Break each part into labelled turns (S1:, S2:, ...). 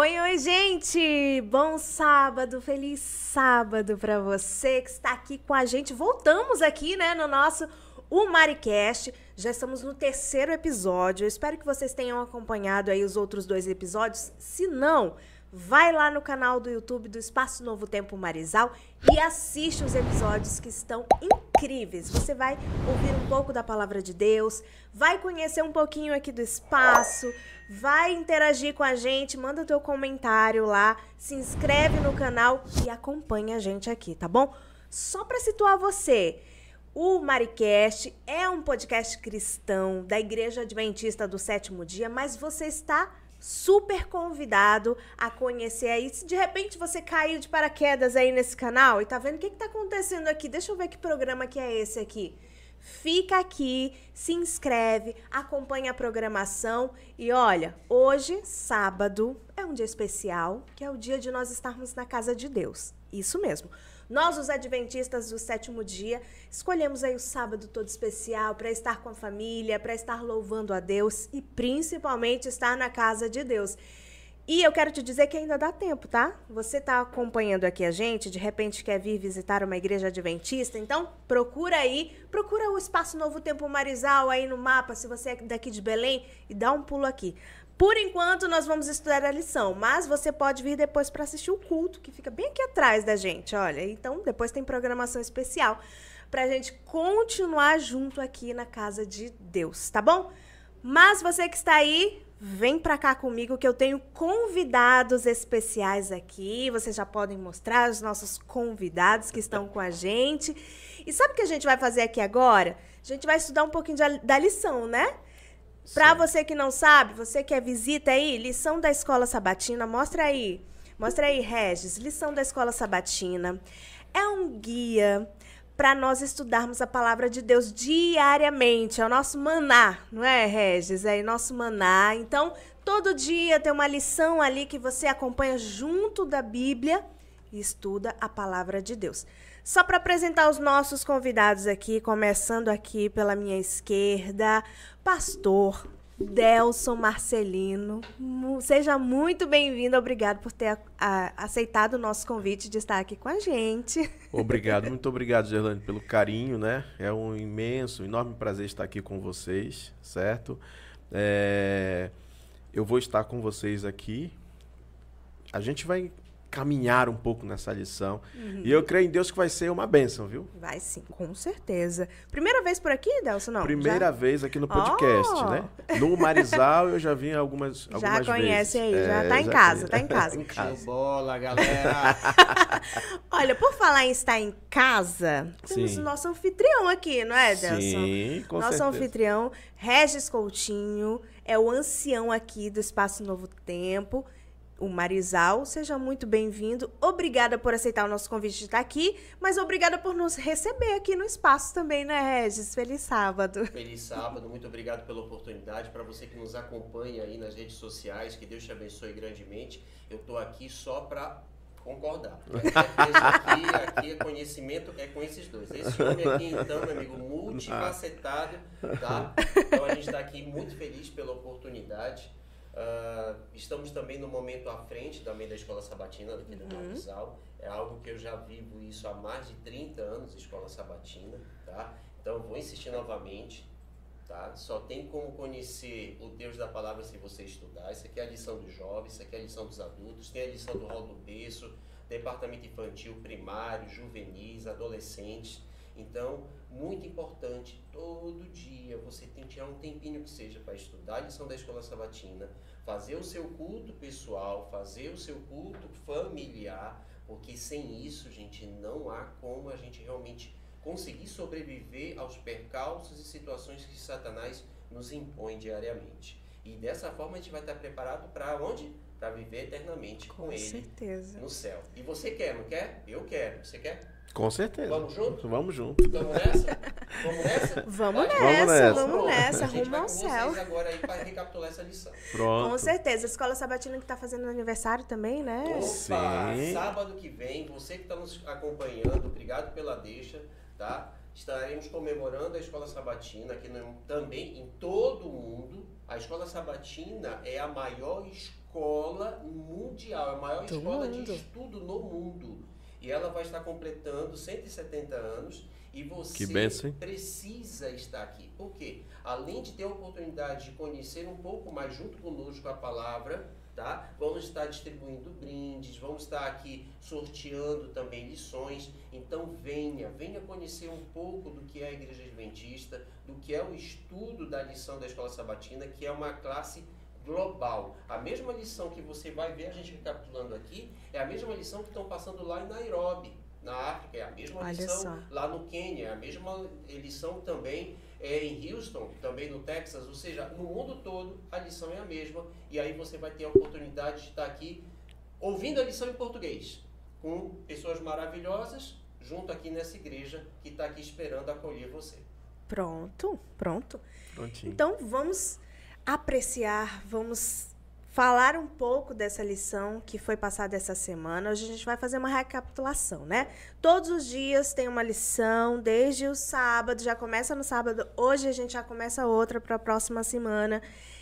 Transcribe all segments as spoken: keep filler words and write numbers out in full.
S1: Oi, oi, gente! Bom sábado, feliz sábado para você que está aqui com a gente. Voltamos aqui, né, no nosso O Maricast. Já estamos no terceiro episódio. Eu espero que vocês tenham acompanhado aí os outros dois episódios. Se não, vai lá no canal do YouTube do Espaço Novo Tempo Marizal e assiste os episódios que estão incríveis. Você vai ouvir um pouco da palavra de Deus, vai conhecer um pouquinho aqui do espaço, vai interagir com a gente, manda o teu comentário lá, se inscreve no canal e acompanha a gente aqui, tá bom? Só para situar você, o Maricast é um podcast cristão da Igreja Adventista do Sétimo Dia, mas você está super convidado a conhecer aí. Se de repente você caiu de paraquedas aí nesse canal e tá vendo o que que tá acontecendo aqui, deixa eu ver que programa que é esse aqui. Fica aqui, se inscreve, acompanha a programação e olha, hoje, sábado, é um dia especial, que é o dia de nós estarmos na casa de Deus. Isso mesmo. Nós, os adventistas do sétimo dia, escolhemos aí o sábado todo especial para estar com a família, para estar louvando a Deus e principalmente estar na casa de Deus. E eu quero te dizer que ainda dá tempo, tá? Você tá acompanhando aqui a gente, de repente quer vir visitar uma igreja adventista, então procura aí, procura o Espaço Novo Tempo Marizal aí no mapa, se você é daqui de Belém, e dá um pulo aqui. Por enquanto, nós vamos estudar a lição, mas você pode vir depois para assistir o culto, que fica bem aqui atrás da gente, olha. Então, depois tem programação especial para a gente continuar junto aqui na casa de Deus, tá bom? Mas você que está aí, vem para cá comigo que eu tenho convidados especiais aqui. Vocês já podem mostrar os nossos convidados que estão com a gente. E sabe o que a gente vai fazer aqui agora? A gente vai estudar um pouquinho de, da lição, né? Para você que não sabe, você que é visita aí, lição da Escola Sabatina, mostra aí. Mostra aí, Regis, lição da Escola Sabatina. É um guia para nós estudarmos a palavra de Deus diariamente. É o nosso maná, não é, Regis? É o nosso maná. Então, todo dia tem uma lição ali que você acompanha junto da Bíblia e estuda a palavra de Deus. Só para apresentar os nossos convidados aqui, começando aqui pela minha esquerda, pastor Delson Marcelino. Seja muito bem-vindo, obrigado por ter a, a, aceitado o nosso convite de estar aqui com a gente.
S2: Obrigado, muito obrigado, Gerlane, pelo carinho, né? É um imenso, enorme prazer estar aqui com vocês, certo? É, eu vou estar com vocês aqui. A gente vai caminhar um pouco nessa lição. Uhum. E eu creio em Deus que vai ser uma bênção, viu?
S1: Vai sim, com certeza. Primeira vez por aqui, Delson, não?
S2: Primeira já? vez aqui no podcast, oh! né? No Marizal eu já vim algumas, algumas vezes.
S1: Já conhece aí,
S2: é,
S1: já tá em casa, tá em casa.
S2: em casa.
S3: Show bola, galera!
S1: Olha, por falar em estar em casa, temos sim. o nosso anfitrião aqui, não é, Delson?
S2: Sim, com
S1: nosso
S2: certeza.
S1: anfitrião, Regis Coutinho, é o ancião aqui do Espaço Novo Tempo, o Marizal. Seja muito bem-vindo. Obrigada por aceitar o nosso convite de estar aqui, mas obrigada por nos receber aqui no espaço também, né, Regis? Feliz sábado.
S3: Feliz sábado, muito obrigado pela oportunidade. Para você que nos acompanha aí nas redes sociais, que Deus te abençoe grandemente. Eu estou aqui só para concordar. Aqui, aqui é conhecimento, é com esses dois. Esse homem aqui, então, meu amigo, multifacetado, tá? Então a gente está aqui muito feliz pela oportunidade. Uh, estamos também no momento à frente também da Escola Sabatina daqui do uhum. Marizal. É algo que eu já vivo isso há mais de trinta anos, Escola Sabatina, tá? Então eu vou insistir novamente, tá? Só tem como conhecer o Deus da Palavra se você estudar. Isso aqui é a lição dos jovens, isso aqui é a lição dos adultos, tem a lição do rol do berço, departamento infantil, primário, juvenis, adolescentes. Então, muito importante, todo dia você tem que tirar um tempinho que seja para estudar a lição da Escola Sabatina, fazer o seu culto pessoal, fazer o seu culto familiar, porque sem isso, gente, não há como a gente realmente conseguir sobreviver aos percalços e situações que Satanás nos impõe diariamente. E dessa forma a gente vai estar preparado para onde? Para viver eternamente com, com ele
S1: certeza.
S3: no céu. E você quer, não quer? Eu quero. Você quer?
S2: Com certeza.
S3: Vamos junto?
S2: Vamos junto.
S3: Vamos nessa? Vamos nessa?
S1: Vamos
S3: Vai?
S1: nessa,
S2: vamos
S1: vamos nessa,
S3: a gente
S1: rumo
S3: vai
S1: ao
S3: com
S1: céu.
S3: vocês agora aí para recapitular essa lição.
S2: Pronto.
S1: Com certeza. A Escola Sabatina que está fazendo aniversário também, né?
S3: Opa,
S2: sim.
S3: Sábado que vem, você que está nos acompanhando, obrigado pela deixa, tá? Estaremos comemorando a Escola Sabatina aqui no, também em todo o mundo. A Escola Sabatina é a maior escola escola mundial, é a maior
S1: Do
S3: escola
S1: mundo.
S3: de estudo no mundo. E ela vai estar completando cento e setenta anos e você
S2: Que bênção, hein?
S3: precisa estar aqui. Por quê? Além de ter a oportunidade de conhecer um pouco mais junto conosco a palavra, tá? Vamos estar distribuindo brindes, vamos estar aqui sorteando também lições. Então venha, venha conhecer um pouco do que é a Igreja Adventista, do que é o estudo da lição da Escola Sabatina, que é uma classe global. A mesma lição que você vai ver, a gente recapitulando aqui, é a mesma lição que estão passando lá em Nairobi, na África, é a mesma
S1: Olha
S3: lição
S1: só.
S3: lá no Quênia, é a mesma lição também é, em Houston, também no Texas, ou seja, no mundo todo a lição é a mesma, e aí você vai ter a oportunidade de estar aqui ouvindo a lição em português, com pessoas maravilhosas, junto aqui nessa igreja que está aqui esperando acolher você.
S1: Pronto, pronto.
S2: Prontinho.
S1: Então vamos apreciar, vamos falar um pouco dessa lição que foi passada essa semana. Hoje a gente vai fazer uma recapitulação, né? Todos os dias tem uma lição, desde o sábado, já começa no sábado, hoje a gente já começa outra para a próxima semana.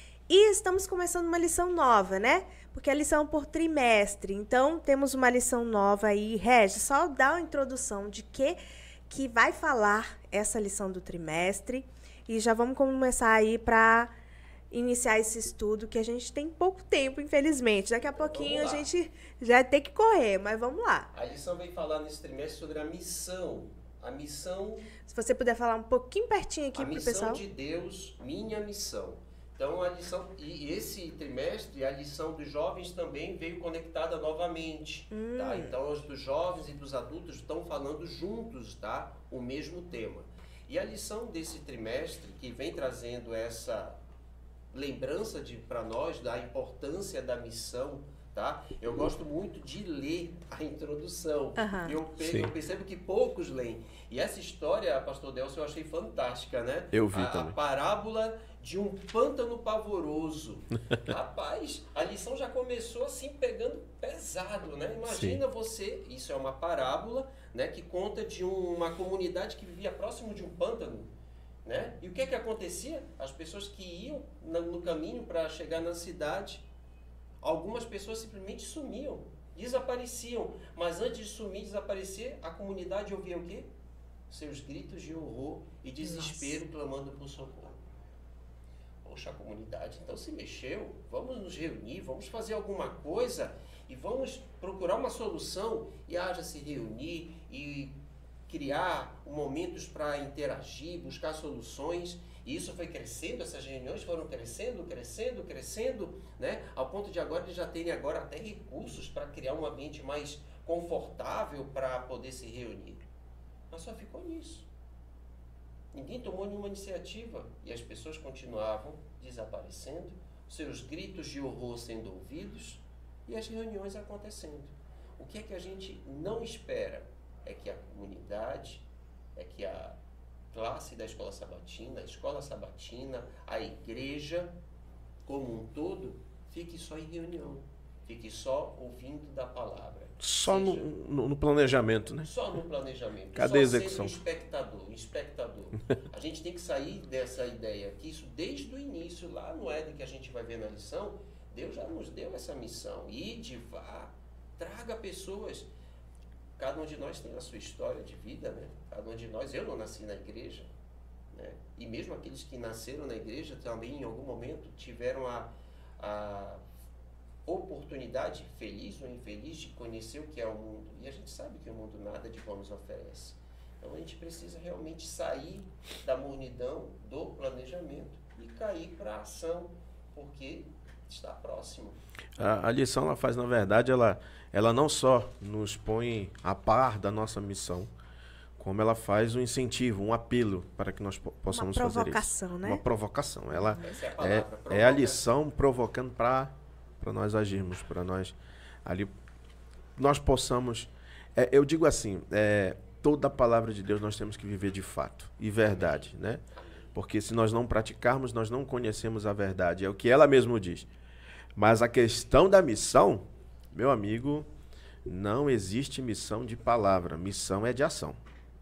S1: E estamos começando uma lição nova, né? Porque a lição é por trimestre. Então, temos uma lição nova aí. Regis, só dá uma introdução de que, que vai falar essa lição do trimestre. E já vamos começar aí para iniciar esse estudo, que a gente tem pouco tempo, infelizmente. Daqui a pouquinho a gente já tem que correr, mas vamos lá.
S3: A lição vem falar nesse trimestre sobre a missão. A missão...
S1: Se você puder falar um pouquinho pertinho aqui
S3: a
S1: para o
S3: missão
S1: pessoal.
S3: de Deus, minha missão. Então, a lição... E esse trimestre, a lição dos jovens também veio conectada novamente.
S1: Hum.
S3: Tá? Então, os dos jovens e dos adultos estão falando juntos, tá? O mesmo tema. E a lição desse trimestre, que vem trazendo essa lembrança para nós da importância da missão, tá? Eu gosto muito de ler a introdução.
S1: Aham.
S3: Eu, pe-
S2: Sim.
S3: eu percebo que poucos leem. E essa história, pastor Delcio, eu achei fantástica, né?
S2: Eu vi
S3: a,
S2: também.
S3: A parábola de um pântano pavoroso. Rapaz, a lição já começou assim pegando pesado, né? Imagina você, isso é uma parábola, né, que conta de um- uma comunidade que vivia próximo de um pântano, né? E o que é que acontecia? As pessoas que iam na- no caminho para chegar na cidade, algumas pessoas simplesmente sumiam, desapareciam. Mas antes de sumir e desaparecer, a comunidade ouvia o quê? Seus gritos de horror e desespero, clamando por socorro. Poxa, a comunidade então se mexeu, vamos nos reunir, vamos fazer alguma coisa e vamos procurar uma solução. E haja se reunir e criar momentos para interagir, buscar soluções. E isso foi crescendo, essas reuniões foram crescendo, crescendo, crescendo, né? Ao ponto de agora eles já terem agora até recursos para criar um ambiente mais confortável para poder se reunir. Mas só ficou nisso. Ninguém tomou nenhuma iniciativa e as pessoas continuavam desaparecendo, seus gritos de horror sendo ouvidos e as reuniões acontecendo. O que é que a gente não espera? É que a comunidade, é que a classe da escola sabatina, a escola sabatina, a igreja como um todo, fique só em reunião, fique só ouvindo da palavra.
S2: Só no,
S3: Seja-
S2: no- no planejamento, né?
S3: Só no planejamento.
S2: Cadê a
S3: só
S2: execução?
S3: sendo espectador, espectador. A gente tem que sair dessa ideia que isso desde o início, lá no Éden que a gente vai ver na lição, Deus já nos deu essa missão. Ide, vá, traga pessoas. Cada um de nós tem a sua história de vida, né? Cada um de nós, eu não nasci na igreja, né? E mesmo aqueles que nasceram na igreja também em algum momento tiveram a, a oportunidade, feliz ou infeliz, de conhecer o que é o mundo. E a gente sabe que o mundo nada de bom nos oferece. Então a gente precisa realmente sair da mornidão do planejamento e cair para a ação, porque está próximo.
S2: A, a lição ela faz, na verdade, ela, ela não só nos põe a par da nossa missão, como ela faz um incentivo, um apelo para que nós po- possamos fazer isso.
S1: Uma provocação, né?
S2: Uma provocação. Ela
S3: Essa é a
S2: é,
S3: palavra,
S2: é a
S3: provoca.
S2: lição provocando para para nós agirmos, para nós ali nós possamos. É, eu digo assim, é, toda a palavra de Deus nós temos que viver de fato e verdade, né? Porque se nós não praticarmos, nós não conhecemos a verdade. É o que ela mesmo diz. Mas a questão da missão, meu amigo, não existe missão de palavra. Missão é de ação.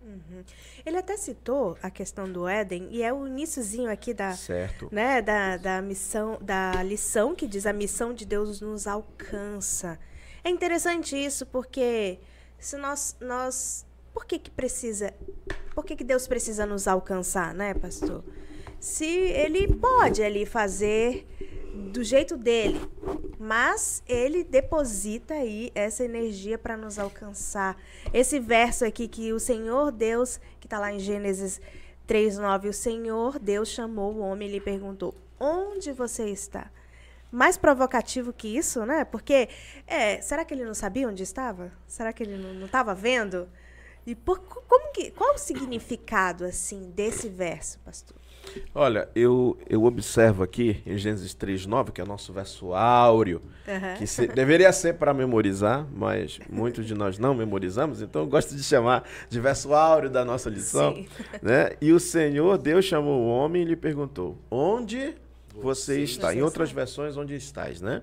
S1: Uhum. Ele até citou a questão do Éden, e é o iniciozinho aqui da,
S2: Certo.
S1: né, da, da missão, da lição que diz: a missão de Deus nos alcança. É interessante isso, porque se nós, nós por que que precisa, por que que Deus precisa nos alcançar, né, pastor? Se ele pode ali fazer do jeito dele, mas ele deposita aí essa energia para nos alcançar. Esse verso aqui que o Senhor Deus, que está lá em Gênesis três, nove, o Senhor Deus chamou o homem e lhe perguntou: onde você está? Mais provocativo que isso, né? Porque, é, será que ele não sabia onde estava? Será que ele não estava vendo? E por, como que, qual o significado, assim, desse verso, pastor?
S2: Olha, eu, eu observo aqui em Gênesis três, nove, que é o nosso verso áureo,
S1: Uhum.
S2: que se, deveria ser para memorizar, mas muitos de nós não memorizamos, então eu gosto de chamar de verso áureo da nossa lição.
S1: Sim.
S2: Né? E o Senhor, Deus chamou o homem e lhe perguntou: onde você está?
S1: Você
S2: Em outras
S1: está.
S2: versões, onde estás, né?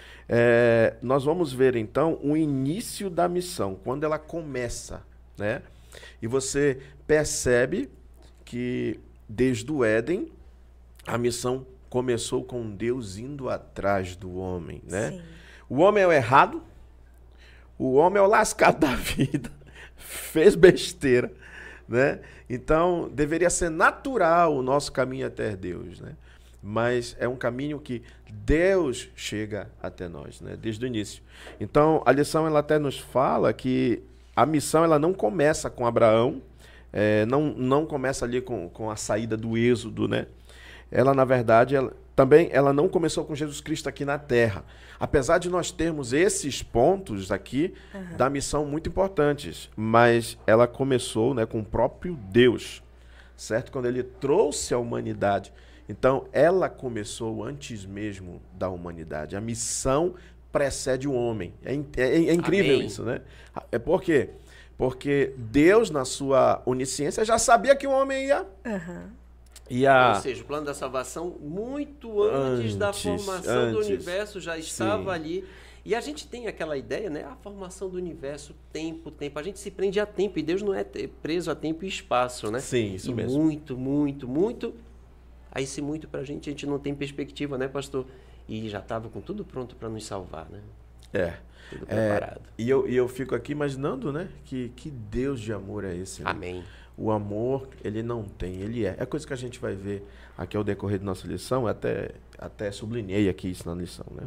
S2: É, nós vamos ver então o início da missão, quando ela começa, né? E você percebe que desde o Éden, a missão começou com Deus indo atrás do homem, né?
S1: Sim.
S2: O homem é o errado, o homem é o lascado da vida, fez besteira, né? Então, deveria ser natural o nosso caminho até Deus, né? Mas é um caminho que Deus chega até nós, né? Desde o início. Então, a lição ela até nos fala que a missão ela não começa com Abraão, É, não, não começa ali com, com a saída do êxodo, né? Ela, na verdade, ela, também ela não começou com Jesus Cristo aqui na Terra. Apesar de nós termos esses pontos aqui uhum. da missão muito importantes, mas ela começou, né, com o próprio Deus, certo? Quando ele trouxe a humanidade. Então, ela começou antes mesmo da humanidade. A missão precede o homem. É, é, é incrível Amém. Isso, né? É por quê? Porque Deus, na sua onisciência, já sabia que o homem ia...
S1: Uhum.
S2: ia...
S3: Ou seja, o plano da salvação, muito antes, antes da formação antes. do universo, já estava Sim. ali. E a gente tem aquela ideia, né? A formação do universo, tempo, tempo. A gente se prende a tempo, e Deus não é preso a tempo e espaço, né?
S2: Sim, isso
S3: e
S2: mesmo.
S3: muito, muito, muito... Aí, se muito pra gente, a gente não tem perspectiva, né, pastor? E já estava com tudo pronto para nos salvar, né?
S2: É.
S3: Tudo preparado.
S2: É, e, eu, e eu fico aqui imaginando, né, que, que Deus de amor é esse? Né?
S3: Amém.
S2: O amor, ele não tem, ele é. É coisa que a gente vai ver aqui ao decorrer da nossa lição, até, até sublinhei aqui isso na lição, né?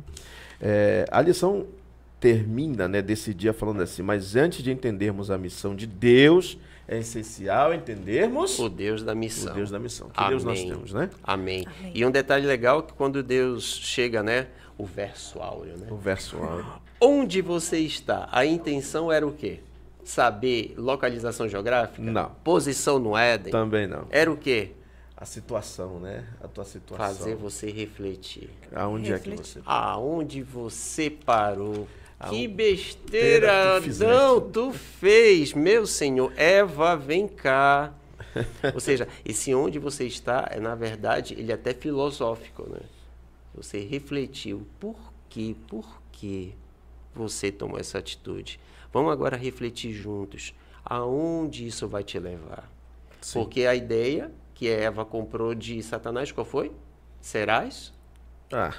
S2: É, a lição termina, né, desse dia falando assim: mas antes de entendermos a missão de Deus, é essencial entendermos
S3: o Deus da missão.
S2: O Deus da missão. Que
S3: Amém.
S2: Deus nós temos, né?
S3: Amém.
S1: Amém.
S3: E um detalhe legal é que quando Deus chega, né, o verso áureo, né?
S2: O verso áureo.
S3: Onde você está? A intenção era o quê? Saber localização geográfica?
S2: Não.
S3: Posição no Éden?
S2: Também não.
S3: Era o quê?
S2: A situação, né? A tua situação.
S3: Fazer você refletir.
S2: Aonde
S1: refletir.
S2: é que você...
S3: Aonde você parou?
S2: Aonde...
S3: Que besteira
S2: tu
S3: não tu fez, meu Senhor. Eva, vem cá. Ou seja, esse onde você está, é na verdade, ele é até filosófico, né? Você refletiu por quê, por que você tomou essa atitude. Vamos agora refletir juntos. Aonde isso vai te levar? Sim. Porque a ideia que Eva comprou de Satanás, qual foi? Serás?
S2: Ah,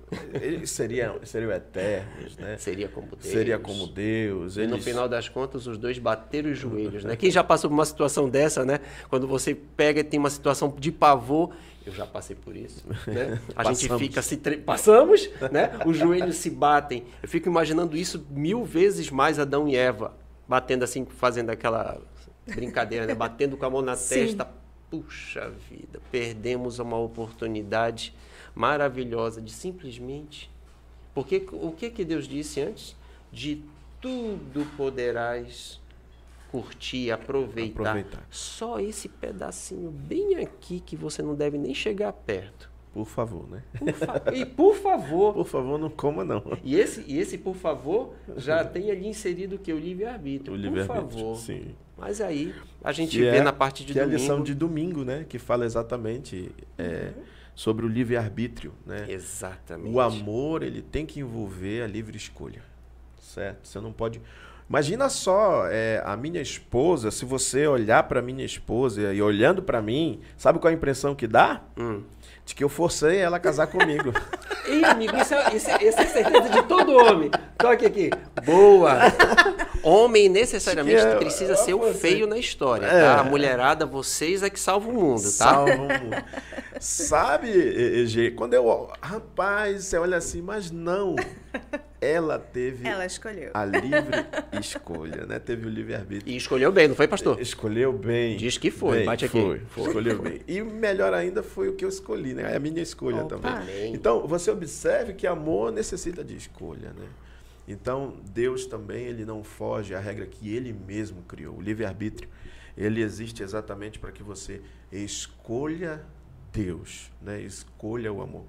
S2: ele seria, seria o eterno, né?
S3: Seria como Deus.
S2: Seria como Deus.
S3: E
S2: eles...
S3: no final das contas, os dois bateram os joelhos, né? Quem já passou por uma situação dessa, né? Quando você pega e tem uma situação de pavor... Eu já passei por isso, né? A gente fica se... Tre... Passamos, né? Os joelhos se batem. Eu fico imaginando isso mil vezes mais Adão e Eva, batendo assim, fazendo aquela brincadeira, né? Batendo com a mão na
S1: Sim.
S3: testa. Puxa vida, perdemos uma oportunidade maravilhosa de simplesmente... Porque o que, que Deus disse antes? De tudo poderás... curtir, aproveitar.
S2: aproveitar.
S3: Só esse pedacinho bem aqui que você não deve nem chegar perto.
S2: Por favor, né?
S3: Por fa e por favor.
S2: Por favor, não coma, não.
S3: E esse, e esse por favor, já tem ali inserido o que? O livre-arbítrio.
S2: O
S3: Por
S2: livre-arbítrio,
S3: favor.
S2: sim.
S3: Mas aí, a gente
S2: que
S3: vê
S2: é,
S3: na parte de
S2: que
S3: domingo...
S2: é a lição de domingo, né? Que fala exatamente é, uhum. sobre o livre-arbítrio, né?
S3: Exatamente.
S2: O amor, ele tem que envolver a livre escolha, certo? Você não pode... Imagina só, é, a minha esposa, se você olhar para minha esposa e olhando para mim, sabe qual é a impressão que dá?
S3: Hum.
S2: De que eu forcei ela a casar comigo.
S3: Ih, amigo, isso é, isso, é, isso é certeza de todo homem. Toque aqui. Boa. Homem necessariamente
S2: Que
S3: precisa
S2: eu-
S3: ser o
S2: você-
S3: feio na história,
S2: É.
S3: tá? A mulherada, vocês é que salvam o mundo, tá?
S2: Salva o mundo. Sabe, E G, quando eu... Rapaz, você olha assim, mas não. Ela teve
S1: Ela escolheu.
S2: a livre escolha, né? Teve o livre-arbítrio.
S3: E escolheu bem, não foi, pastor?
S2: Escolheu bem.
S3: Diz que foi,
S2: Bem,
S3: bate aqui.
S2: Foi, foi, escolheu bem. E melhor ainda foi o que eu escolhi, né? É a minha escolha
S1: Opa.
S2: também.
S3: Amém.
S2: Então, você observe que amor necessita de escolha, né? Então, Deus também, ele não foge à regra que ele mesmo criou. O livre-arbítrio, ele existe exatamente para que você escolha Deus, né? Escolha o amor.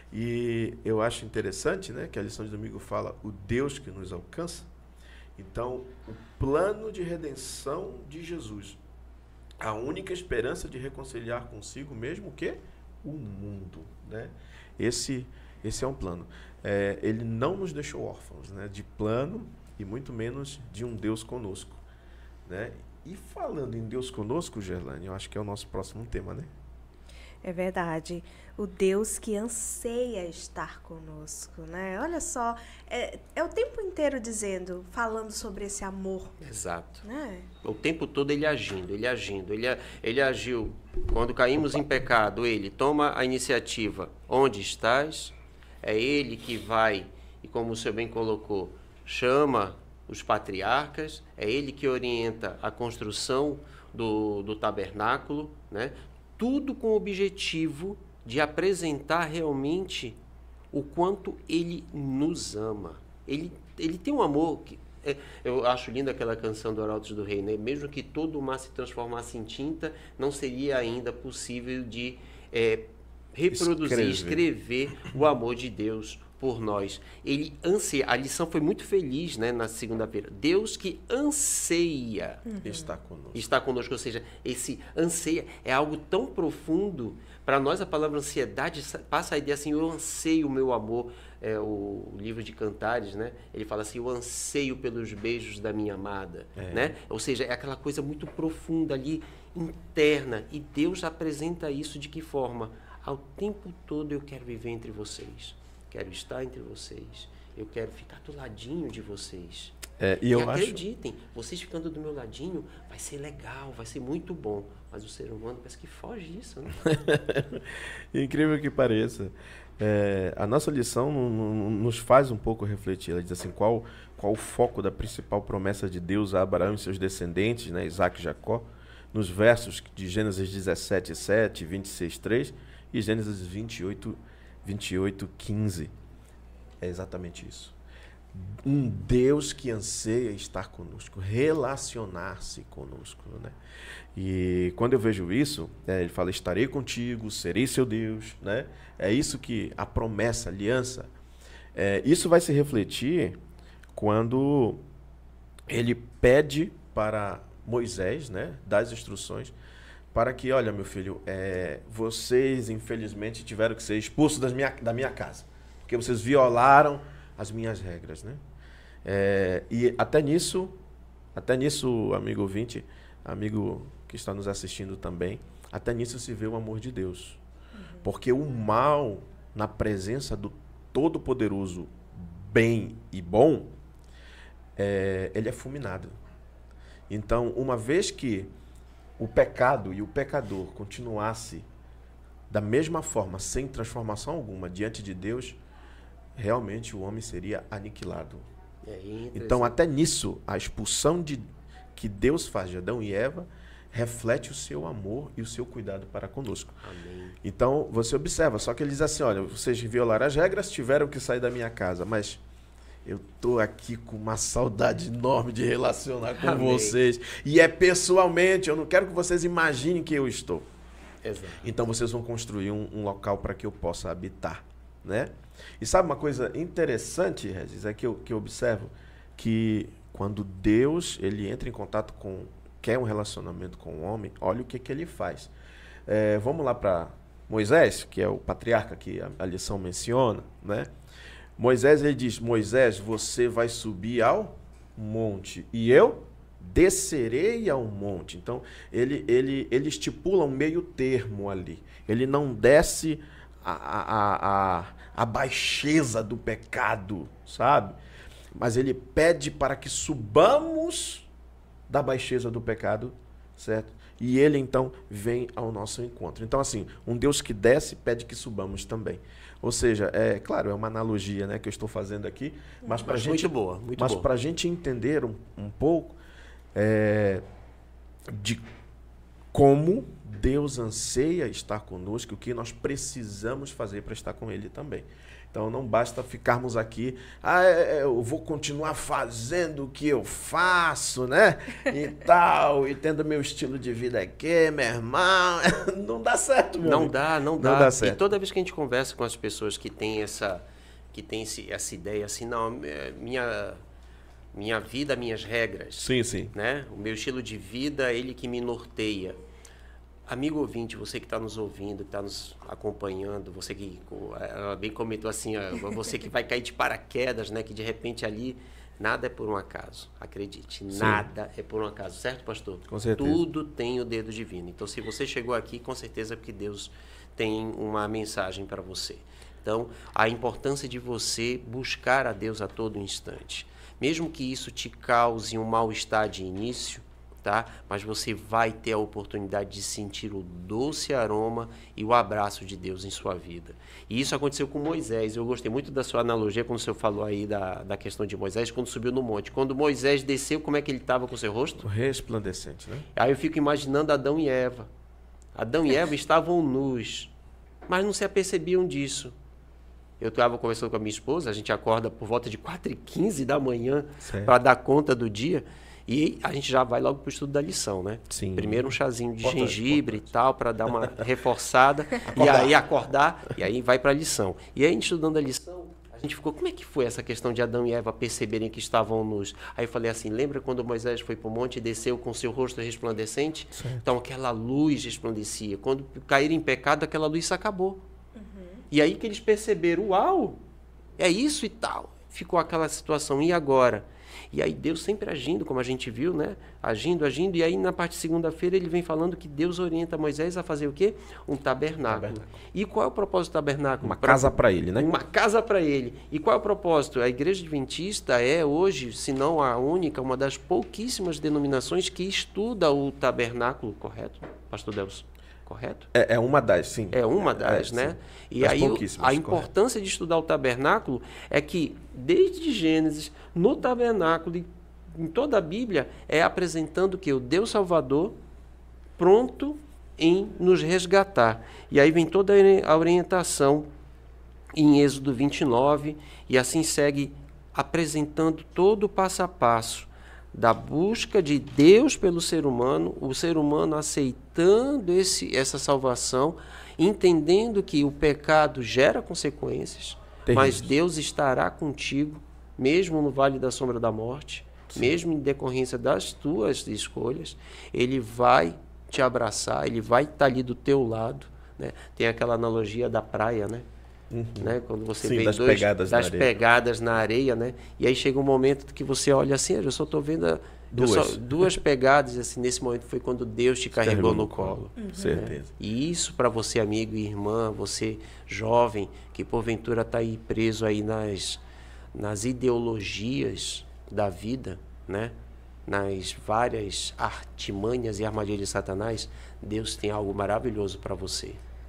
S2: E eu acho interessante, né, que a lição de domingo fala o Deus que nos alcança. Então, o plano de redenção de Jesus, a única esperança de reconciliar consigo mesmo o quê? O mundo, né? Esse, esse é um plano. É, ele não nos deixou órfãos, né, de plano e muito menos de um Deus conosco, né? E falando em Deus conosco, Gerlane, eu acho que é o nosso próximo tema, né?
S1: É verdade. O Deus que anseia estar conosco, né? Olha só, é, é o tempo inteiro dizendo, falando sobre esse amor,
S3: Exato.
S1: né?
S3: O tempo todo ele agindo, ele agindo. Ele, ele agiu quando caímos em pecado, ele toma a iniciativa. Onde estás? É ele que vai, e como o senhor bem colocou, chama os patriarcas, é ele que orienta a construção do, do tabernáculo, né? Tudo com o objetivo de apresentar realmente o quanto ele nos ama. Ele, ele tem um amor que... É, eu acho linda aquela canção do Arautos do Rei, né? Mesmo que todo o mar se transformasse em tinta, não seria ainda possível de é, reproduzir, escrever. escrever o amor de Deus por nós. Ele anseia. A lição foi muito feliz, né, na segunda-feira. Deus que anseia
S2: Uhum. Está conosco.
S3: está conosco, ou seja, esse anseia é algo tão profundo. Para nós, a palavra ansiedade passa a ideia assim, eu anseio o meu amor. É, o livro de Cantares, né? Ele fala assim, eu anseio pelos beijos da minha amada,
S2: É.
S3: né? Ou seja, é aquela coisa muito profunda ali, interna. E Deus apresenta isso de que forma? Ao tempo todo eu quero viver entre vocês. Quero estar entre vocês. Eu quero ficar do ladinho de vocês.
S2: É, e
S3: E,
S2: eu acho...
S3: acreditem, vocês ficando do meu ladinho vai ser legal, vai ser muito bom. Mas o ser humano parece que foge disso, né?
S2: Incrível que pareça. É, a nossa lição no- no- nos faz um pouco refletir. Ela diz assim, qual, qual o foco da principal promessa de Deus a Abraão e seus descendentes, né, Isaac e Jacó, nos versos de Gênesis dezessete, sete, vinte e seis, três e Gênesis vinte e oito, vinte e oito, quinze. É exatamente isso. Um Deus que anseia estar conosco, relacionar-se conosco, né? E quando eu vejo isso, é, ele fala, estarei contigo, serei seu Deus, né? É isso que a promessa, a aliança, é, isso vai se refletir quando ele pede para Moisés, né, dar as instruções para que, olha, meu filho, é, vocês infelizmente tiveram que ser expulsos das minha, da minha casa, porque vocês violaram as minhas regras, né? É, e até nisso, até nisso, amigo ouvinte, amigo que está nos assistindo também, até nisso se vê o amor de Deus. Uhum. Porque o mal, na presença do Todo-Poderoso, bem e bom, é, ele é fulminado. Então, uma vez que o pecado e o pecador continuasse da mesma forma, sem transformação alguma, diante de Deus, realmente o homem seria aniquilado.
S3: É, e
S2: Então,
S3: esse-
S2: até nisso, a expulsão de, que Deus faz de Adão e Eva reflete o seu amor e o seu cuidado para conosco.
S3: Amém.
S2: Então, você observa, só que ele diz assim, olha, vocês violaram as regras, tiveram que sair da minha casa, mas eu tô aqui com uma saudade enorme de relacionar com
S3: Amém.
S2: vocês. E é pessoalmente, eu não quero que vocês imaginem que eu estou.
S3: Exato.
S2: Então, vocês vão construir um, um local para que eu possa habitar, né? E sabe uma coisa interessante, Regis, é que eu, que eu observo que quando Deus ele entra em contato com, quer um relacionamento com o homem, olha o que, que ele faz. É, vamos lá para Moisés, que é o patriarca que a, a lição menciona, né? Moisés, ele diz, Moisés, você vai subir ao monte e eu descerei ao monte. Então, ele, ele, ele estipula um meio termo ali. Ele não desce a, a, a, a baixeza do pecado, sabe? Mas ele pede para que subamos da baixeza do pecado, certo? E ele, então, vem ao nosso encontro. Então, assim, um Deus que desce pede que subamos também. Ou seja, é claro, é uma analogia, né, que eu estou fazendo aqui, mas para gente,
S3: muito boa, muito
S2: mas
S3: boa.
S2: para a gente entender um, um pouco é, de como Deus anseia estar conosco, o que nós precisamos fazer para estar com Ele também. Então não basta ficarmos aqui, ah, eu vou continuar fazendo o que eu faço, né? E tal, e tendo meu estilo de vida aqui, meu irmão. Não dá certo, meu
S3: Não
S2: amigo.
S3: dá, não dá.
S2: Não dá certo.
S3: E toda vez que a gente conversa com as pessoas que têm essa, que têm esse, essa ideia assim, não, minha, minha vida, minhas regras.
S2: Sim, sim.
S3: Né? O meu estilo de vida, ele que me norteia. Amigo ouvinte, você que está nos ouvindo, que está nos acompanhando, você que, ela bem comentou assim, você que vai cair de paraquedas, né? Que de repente ali, nada é por um acaso, acredite, Sim. nada é por um acaso, certo, pastor?
S2: Com certeza.
S3: Tudo tem o dedo divino. Então, se você chegou aqui, com certeza é porque Deus tem uma mensagem para você. Então, a importância de você buscar a Deus a todo instante. Mesmo que isso te cause um mal-estar de início, tá? Mas você vai ter a oportunidade de sentir o doce aroma e o abraço de Deus em sua vida. E isso aconteceu com Moisés. Eu gostei muito da sua analogia quando o senhor falou aí da, da questão de Moisés, quando subiu no monte. Quando Moisés desceu, como é que ele estava com o seu rosto?
S2: Resplandecente, né?
S3: Aí eu fico imaginando Adão e Eva. Adão e Eva estavam nus, mas não se apercebiam disso. Eu estava conversando com a minha esposa, a gente acorda por volta de quatro e quinze da manhã para dar conta do dia. E a gente já vai logo para o estudo da lição, né?
S2: Sim.
S3: Primeiro um chazinho de
S2: Importante,
S3: gengibre
S2: importante.
S3: e tal, para dar uma reforçada. E aí acordar, e aí vai para a lição. E aí, a gente estudando a lição, a gente ficou, como é que foi essa questão de Adão e Eva perceberem que estavam nus? Aí eu falei assim, lembra quando Moisés foi para o monte e desceu com seu rosto resplandecente?
S2: Certo.
S3: Então aquela luz resplandecia. Quando caíram em pecado, aquela luz se acabou. Uhum. E aí que eles perceberam, uau, é isso e tal. Ficou aquela situação, e agora? E aí Deus sempre agindo, como a gente viu, né? Agindo, agindo. E aí na parte de segunda-feira ele vem falando que Deus orienta Moisés a fazer o quê? Um tabernáculo. tabernáculo. E qual é o propósito do tabernáculo?
S2: Uma pra... casa para ele, né?
S3: Uma casa para ele. E qual é o propósito? A Igreja Adventista é hoje, se não a única, uma das pouquíssimas denominações que estuda o tabernáculo, correto, pastor Delcio? Correto?
S2: É, é uma das, sim.
S3: É uma das, é, né? Sim. E das aí a importância correto. de estudar o tabernáculo é que, desde Gênesis, no tabernáculo e em toda a Bíblia, é apresentando que o Deus Salvador pronto em nos resgatar. E aí vem toda a orientação em Êxodo vinte e nove, e assim segue apresentando todo o passo a passo da busca de Deus pelo ser humano, o ser humano aceitando esse, essa salvação, entendendo que o pecado gera consequências, Terrível. mas Deus estará contigo, mesmo no vale da sombra da morte, Sim. mesmo em decorrência das tuas escolhas, Ele vai te abraçar, Ele vai estar ali do teu lado, né? Tem aquela analogia da praia, né? Uhum. Né? Quando você
S2: Sim,
S3: vê
S2: das,
S3: dois,
S2: pegadas,
S3: das
S2: na
S3: pegadas na areia, né? E aí chega um momento que você olha assim, eu só estou vendo a, duas. Só, duas pegadas, assim, nesse momento foi quando Deus te carregou, carregou no colo.
S2: Uhum. Certeza.
S3: Né? E isso para você, amigo e irmã, você jovem, que porventura está aí preso aí nas, nas ideologias da vida, né? Nas várias artimanhas e armadilhas de Satanás, Deus tem algo maravilhoso para você.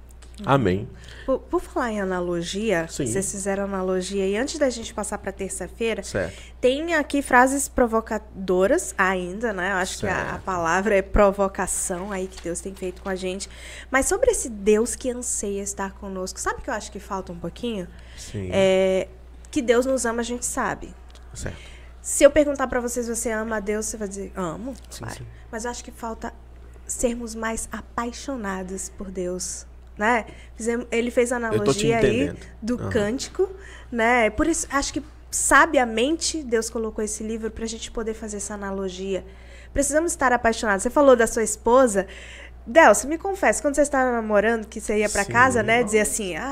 S2: Amém.
S1: Por, por falar em analogia,
S2: Sim.
S1: vocês fizeram analogia, e antes da gente passar para terça-feira,
S2: certo.
S1: tem aqui frases provocadoras ainda, né? Eu acho certo. que a, a palavra é provocação aí que Deus tem feito com a gente. Mas sobre esse Deus que anseia estar conosco, sabe que eu acho que falta um pouquinho?
S2: Sim.
S1: É, que Deus nos ama, a gente sabe.
S2: Certo.
S1: Se eu perguntar para vocês, você ama a Deus, você vai dizer, amo,
S2: sim,
S1: claro.
S2: sim.
S1: Mas eu acho que falta sermos mais apaixonados por Deus. Né? Ele fez a analogia aí do uhum. cântico, né? Por isso, acho que sabiamente Deus colocou esse livro para a gente poder fazer essa analogia. Precisamos estar apaixonados. Você falou da sua esposa. Delcio, me confessa, quando você estava namorando, que você ia para casa, né? Dizia assim, ah,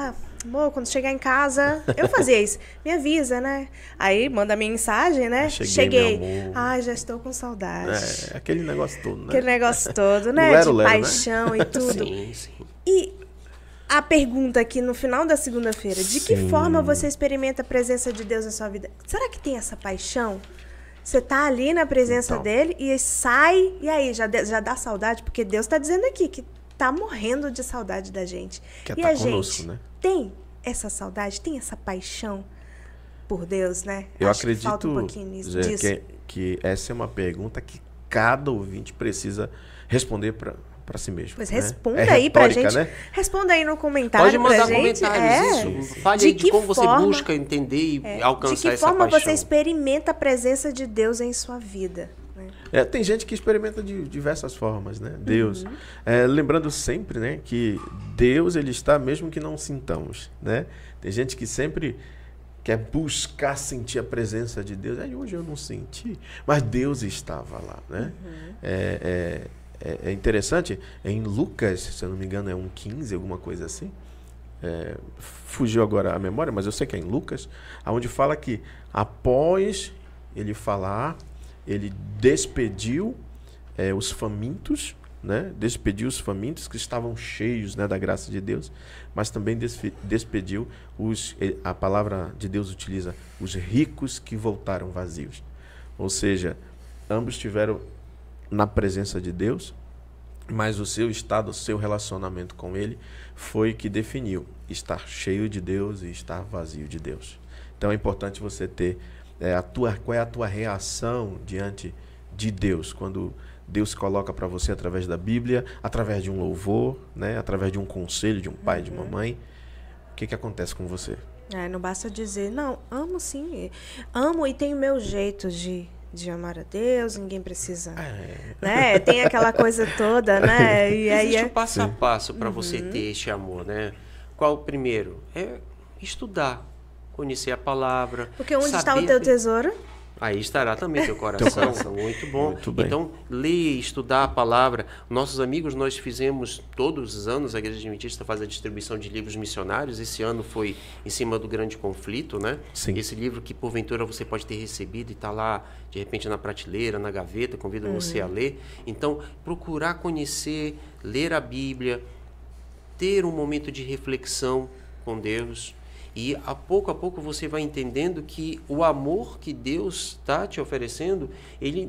S1: amor, quando chegar em casa, eu fazia isso. Me avisa, né? Aí manda mensagem, né?
S2: Ah, cheguei,
S1: Cheguei.
S2: meu amor.
S1: Ai, já estou com saudade.
S2: É, aquele negócio todo, né?
S1: Aquele negócio todo, né?
S2: Lero,
S1: de
S2: lero,
S1: paixão
S2: né?
S1: e tudo.
S3: Sim, sim.
S1: E a pergunta aqui no final da segunda-feira, de que
S2: Sim.
S1: forma você experimenta a presença de Deus na sua vida? Será que tem essa paixão? Você tá ali na presença
S2: Então.
S1: dele e sai, e aí, já, de- já dá saudade? Porque Deus tá dizendo aqui que tá morrendo de saudade da gente.
S2: Quer
S1: e
S2: tá
S1: a
S2: conosco,
S1: gente
S2: né?
S1: tem essa saudade, tem essa paixão por Deus, né?
S2: Eu
S1: Acho que
S2: acredito,
S1: falta um pouquinho nisso,
S2: Zé,
S1: disso.
S2: que, que essa é uma pergunta que cada ouvinte precisa responder para para si mesmo.
S1: Pois
S2: né?
S1: responda
S2: É
S1: aí pra
S2: retórica,
S1: gente.
S2: né?
S1: Responda aí no comentário
S3: Pode mandar
S1: pra gente.
S3: comentários,
S1: É.
S3: isso. Fale
S1: De
S3: aí de
S1: que
S3: como você
S1: forma-
S3: busca entender e alcançar
S1: De que
S3: essa
S1: forma
S3: paixão.
S1: você experimenta a presença de Deus em sua vida? Né?
S2: É, tem gente que experimenta de diversas formas, né? Deus. É, lembrando sempre, né, que Deus ele está mesmo que não sintamos, né? Tem gente que sempre quer buscar sentir a presença de Deus. Aí hoje eu não senti, mas Deus estava lá, né? É, é, é- é interessante, em Lucas, se eu não me engano, é um quinze, alguma coisa assim. É, fugiu agora a memória, mas eu sei que é em Lucas, onde fala que após ele falar, ele despediu é, os famintos, né? Despediu os famintos que estavam cheios, né, da graça de Deus, mas também desfe- despediu os, ele- a palavra de Deus utiliza os ricos que voltaram vazios. Ou seja, ambos tiveram na presença de Deus, mas o seu estado, o seu relacionamento com Ele foi que definiu estar cheio de Deus e estar vazio de Deus. Então é importante você ter é, a tua, qual é a tua reação diante de Deus, quando Deus coloca para você através da Bíblia, através de um louvor, né, através de um conselho de um pai, de uma mãe. O que que acontece com você?
S1: É, não basta dizer, não, amo sim, amo e tenho meu jeito de, de amar a Deus, ninguém precisa,
S2: É,
S1: né? Tem aquela coisa toda, né? E aí
S3: Existe
S1: é...
S3: o passo a passo para você ter este amor, né? Qual o primeiro? É estudar, conhecer a palavra.
S1: Porque onde está
S3: saber
S1: o teu
S3: pe-
S1: tesouro?
S3: Aí estará também teu coração. Muito bom.
S2: Muito bem.
S3: Então, ler, estudar a palavra. Nossos amigos, nós fizemos todos os anos, a Igreja Adventista faz a distribuição de livros missionários. Esse ano foi em cima do grande conflito, né?
S2: Sim.
S3: Esse livro que, porventura, você pode ter recebido e está lá, de repente, na prateleira, na gaveta, convido você a ler. Então, procurar conhecer, ler a Bíblia, ter um momento de reflexão com Deus. E a pouco a pouco você vai entendendo que o amor que Deus está te oferecendo, ele,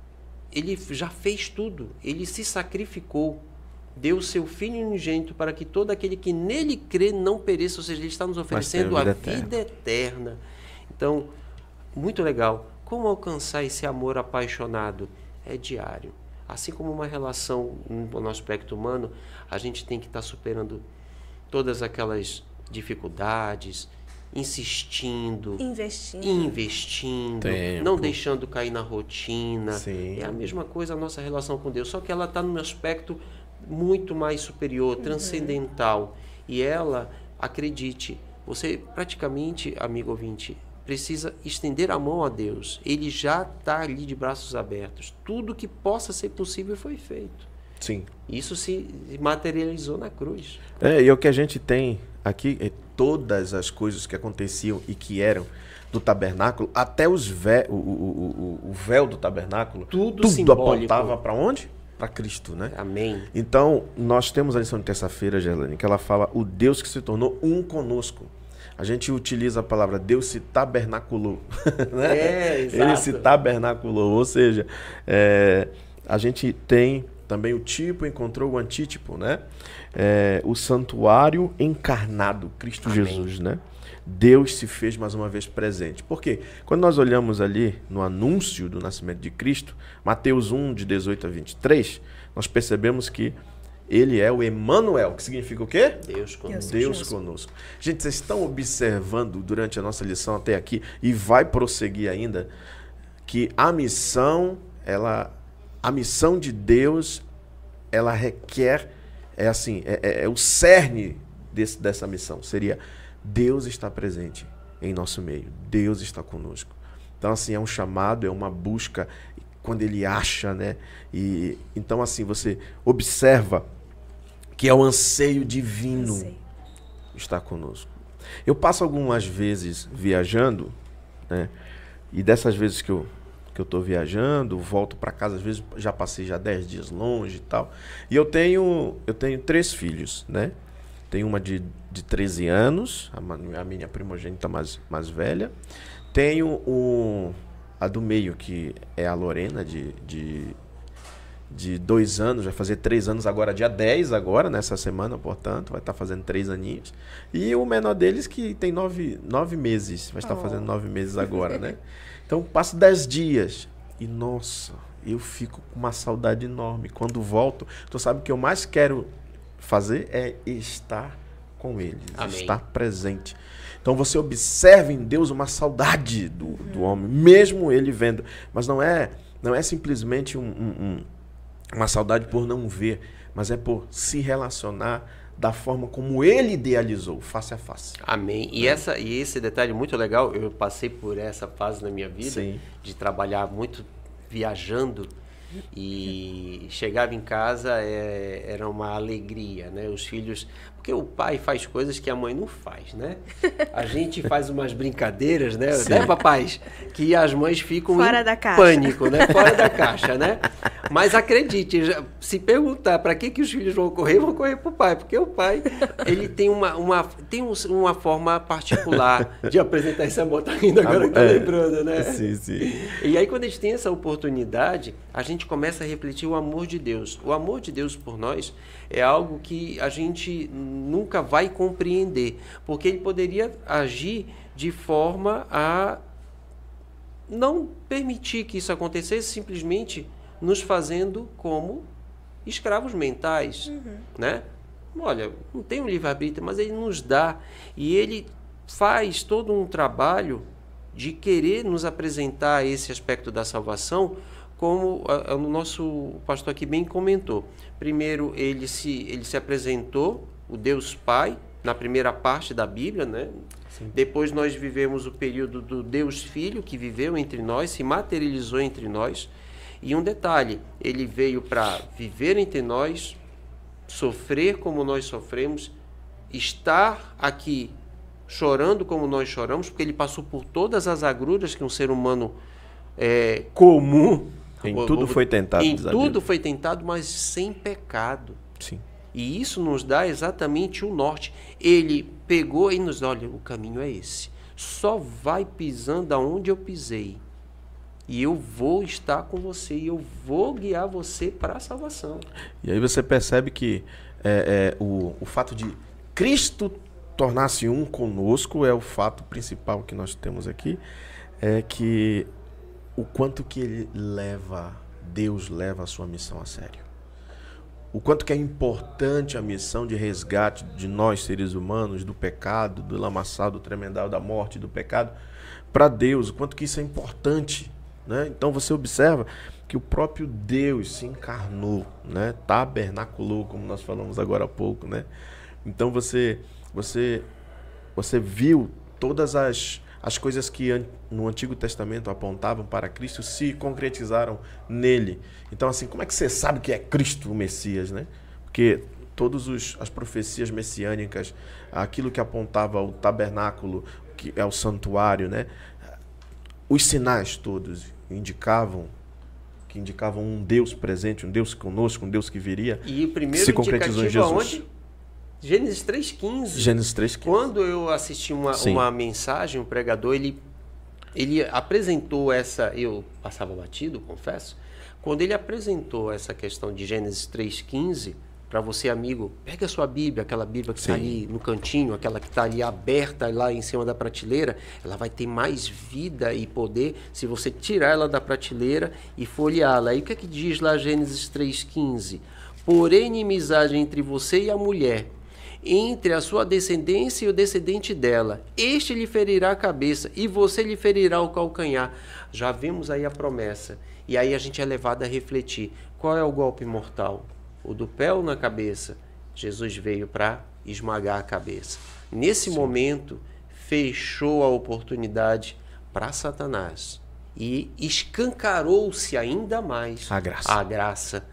S3: ele já fez tudo. Ele se sacrificou, deu o seu Filho unigênito para que todo aquele que nele crê não pereça. Ou seja, ele está nos oferecendo
S2: tenha
S3: a
S2: vida
S3: vida eterna. Então, muito legal. Como alcançar esse amor apaixonado? É diário. Assim como uma relação no aspecto humano, a gente tem que estar superando todas aquelas dificuldades, insistindo,
S1: Investindo.
S3: investindo,
S2: Tempo.
S3: não deixando cair na rotina.
S2: Sim.
S3: É a mesma coisa a nossa relação com Deus, só que ela está num aspecto muito mais superior, transcendental. E ela, acredite, você praticamente, amigo ouvinte, precisa estender a mão a Deus. Ele já está ali de braços abertos. Tudo que possa ser possível foi feito.
S2: Sim.
S3: Isso se materializou na cruz.
S2: É, e é o que a gente tem aqui, é todas as coisas que aconteciam e que eram do tabernáculo, até os vé, o, o, o, o véu do tabernáculo,
S3: Tudo
S2: tudo
S3: simbólico.
S2: apontava para onde? Para Cristo, né?
S3: Amém.
S2: Então, nós temos a lição de terça-feira, Gerlane, que ela fala o Deus que se tornou um conosco. A gente utiliza a palavra Deus se tabernaculou. Né?
S3: É, exato.
S2: Ele se tabernaculou, ou seja, é, a gente tem também o tipo, encontrou o antítipo, né? É, o santuário encarnado, Cristo
S3: Amém.
S2: Jesus, né? Deus se fez mais uma vez presente. Por quê? Quando nós olhamos ali no anúncio do nascimento de Cristo, Mateus um, de dezoito a vinte e três, nós percebemos que ele é o Emanuel, que significa o quê?
S3: Deus conosco.
S2: Deus conosco. Gente, vocês estão observando durante a nossa lição até aqui, e vai prosseguir ainda, que a missão, ela, a missão de Deus, ela requer, é assim, é, é, é o cerne desse, dessa missão, seria Deus está presente em nosso meio, Deus está conosco. Então, assim, é um chamado, é uma busca, quando ele acha, né? E, então, assim, você observa que é o anseio divino
S1: Sei.
S2: estar conosco. Eu passo algumas vezes viajando, né? E dessas vezes que eu, que eu tô viajando, volto para casa, às vezes já passei já dez dias longe e tal. E eu tenho, eu tenho três filhos, né? Tenho uma de, de treze anos, a, a minha primogênita mais, mais velha. Tenho o, a do meio, que é a Lorena, de, de, de dois anos, vai fazer três anos agora, dia dez agora, nessa semana, portanto, vai estar fazendo três aninhos. E o menor deles que tem nove, nove meses, vai estar oh. fazendo nove meses agora, né? Então, passo dez dias e, nossa, eu fico com uma saudade enorme. Quando volto, tu sabe o que eu mais quero fazer é estar com eles, Amém. Estar presente. Então você observa em Deus uma saudade do, uhum. do homem, mesmo ele vendo. Mas não é, não é simplesmente um, um, um, uma saudade por não ver, mas é por se relacionar da forma como ele idealizou, face a face.
S3: Amém. E, é. essa, e esse detalhe muito legal, eu passei por essa fase na minha vida, Sim. de trabalhar muito viajando. E chegava em casa, é, era uma alegria, né? Os filhos... Porque o pai faz coisas que a mãe não faz, né? A gente faz umas brincadeiras, né? Sim. Né, papais? Que as mães ficam
S1: Fora
S3: em
S1: da caixa.
S3: pânico, né? Fora da caixa, né? Mas acredite, se perguntar para que, que os filhos vão correr, vão correr para o pai. Porque o pai, ele tem uma, uma, tem um, uma forma particular de apresentar esse amor. Tá rindo agora que tá lembrando, né?
S2: Sim, sim.
S3: E aí, quando a gente tem essa oportunidade, a gente começa a refletir o amor de Deus. O amor de Deus por nós é algo que a gente nunca vai compreender, porque ele poderia agir de forma a não permitir que isso acontecesse, simplesmente nos fazendo como escravos mentais, uhum. né? Olha, não tem um livre-arbítrio, mas ele nos dá, e ele faz todo um trabalho de querer nos apresentar esse aspecto da salvação, como a, a, o nosso pastor aqui bem comentou. Primeiro, ele se, ele se apresentou, o Deus Pai, na primeira parte da Bíblia, né? Sim. Depois nós vivemos o período do Deus Filho, que viveu entre nós, se materializou entre nós. E um detalhe, ele veio para viver entre nós, sofrer como nós sofremos, estar aqui chorando como nós choramos, porque ele passou por todas as agruras que um ser humano é, comum...
S2: Em tudo foi tentado.
S3: Em tudo foi tentado, mas sem pecado.
S2: Sim.
S3: E isso nos dá exatamente o norte. Ele pegou e nos dá, olha, o caminho é esse. Só vai pisando aonde eu pisei. E eu vou estar com você. E eu vou guiar você para a salvação.
S2: E aí você percebe que é, é, o, o fato de Cristo tornar-se um conosco é o fato principal que nós temos aqui. É que o quanto que ele leva, Deus leva a sua missão a sério. O quanto que é importante a missão de resgate de nós, seres humanos, do pecado, do lamaçal, do tremendal, da morte, do pecado, para Deus. O quanto que isso é importante, né? Então você observa que o próprio Deus se encarnou, né? Tabernaculou, como nós falamos agora há pouco, né? Então você, você, você viu todas as... As coisas que no Antigo Testamento apontavam para Cristo se concretizaram nele. Então, assim, como é que você sabe que é Cristo o Messias, né? Porque todas as profecias messiânicas, aquilo que apontava ao tabernáculo, que é o santuário, né? Os sinais todos indicavam que indicavam um Deus presente, um Deus conosco, um Deus que viria.
S3: E o primeiro se concretizou em Jesus. Aonde? Gênesis três quinze.
S2: Gênesis três quinze.
S3: Quando eu assisti uma, uma mensagem, um pregador, ele, ele apresentou essa... Eu passava batido, confesso. Quando ele apresentou essa questão de Gênesis três quinze, para você, amigo, pega a sua Bíblia, aquela Bíblia que está ali no cantinho, aquela que está ali aberta lá em cima da prateleira, ela vai ter mais vida e poder se você tirar ela da prateleira e folheá-la. Aí o que é que diz lá Gênesis três quinze? Porém, inimizade entre você e a mulher, entre a sua descendência e o descendente dela. Este lhe ferirá a cabeça e você lhe ferirá o calcanhar. Já vemos aí a promessa. E aí a gente é levado a refletir. Qual é o golpe mortal? O do pé ou na cabeça? Jesus veio para esmagar a cabeça. Nesse Sim. momento, fechou a oportunidade para Satanás. E escancarou-se ainda mais
S2: a graça.
S3: A graça.